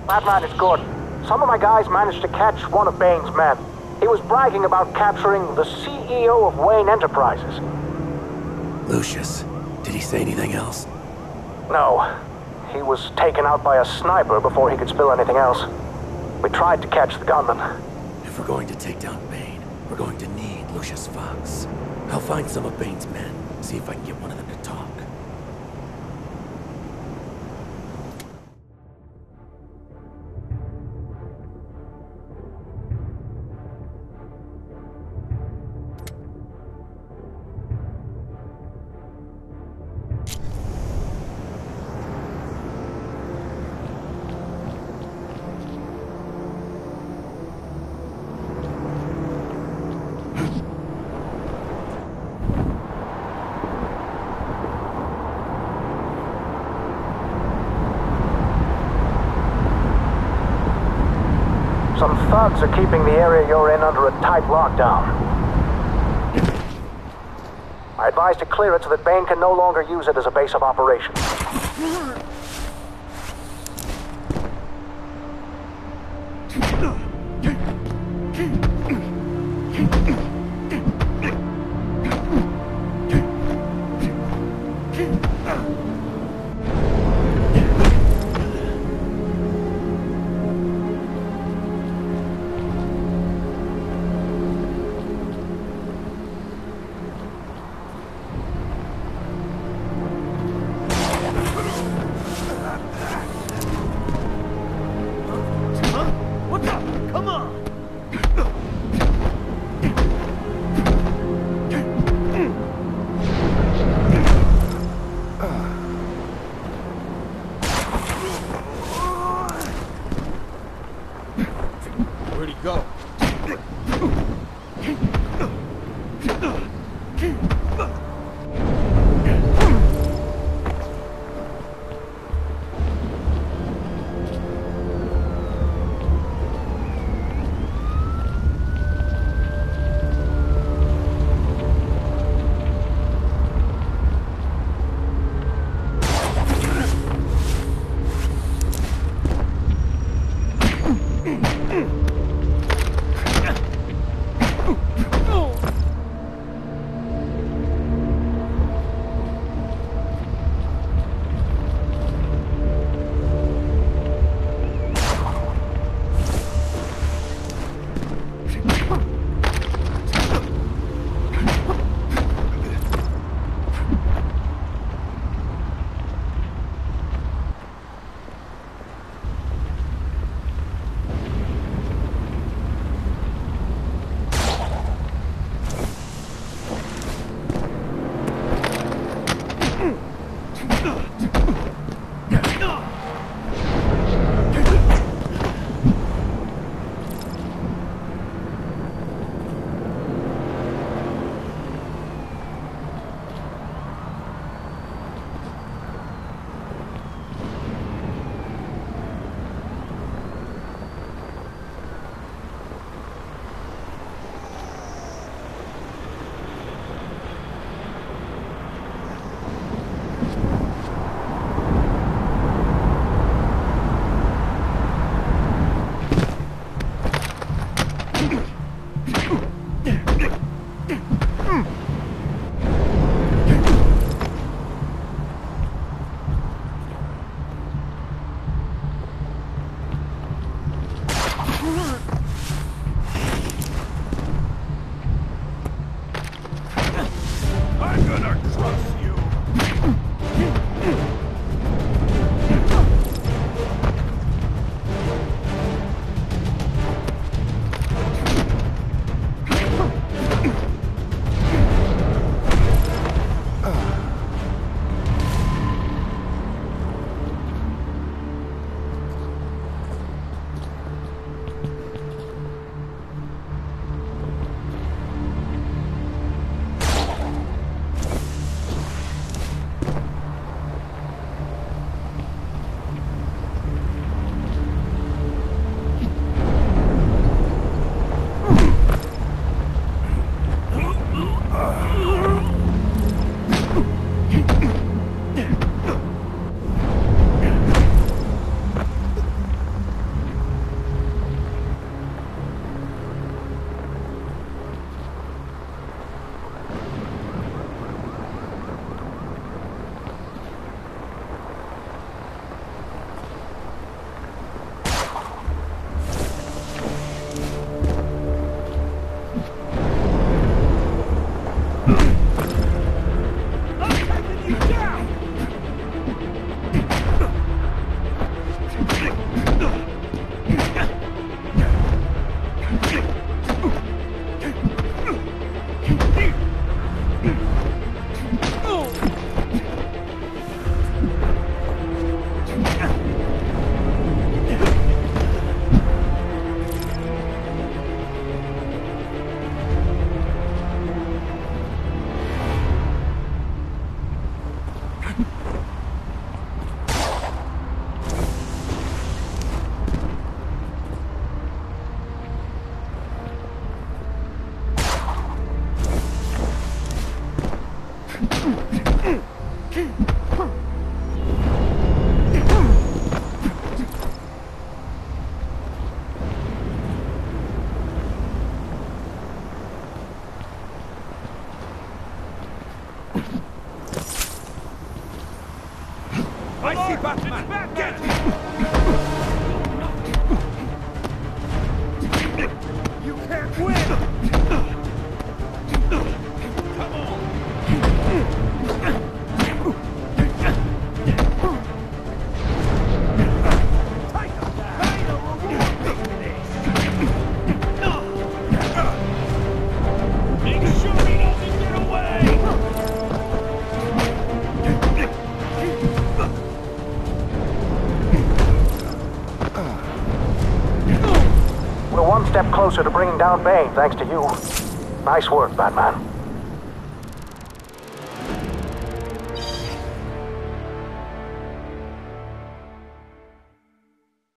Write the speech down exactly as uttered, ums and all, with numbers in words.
That man is good. Some of my guys managed to catch one of Bane's men. He was bragging about capturing the C E O of Wayne Enterprises. Lucius, did he say anything else? No. He was taken out by a sniper before he could spill anything else. We tried to catch the gunman. If we're going to take down Bane, we're going to need Lucius Fox. I'll find some of Bane's men, see if I can get one of them to talk. Some thugs are keeping the area you're in under a tight lockdown. I advise to clear it so that Bane can no longer use it as a base of operations. Where'd he go? one step closer to bringing down Bane, thanks to you. Nice work, Batman.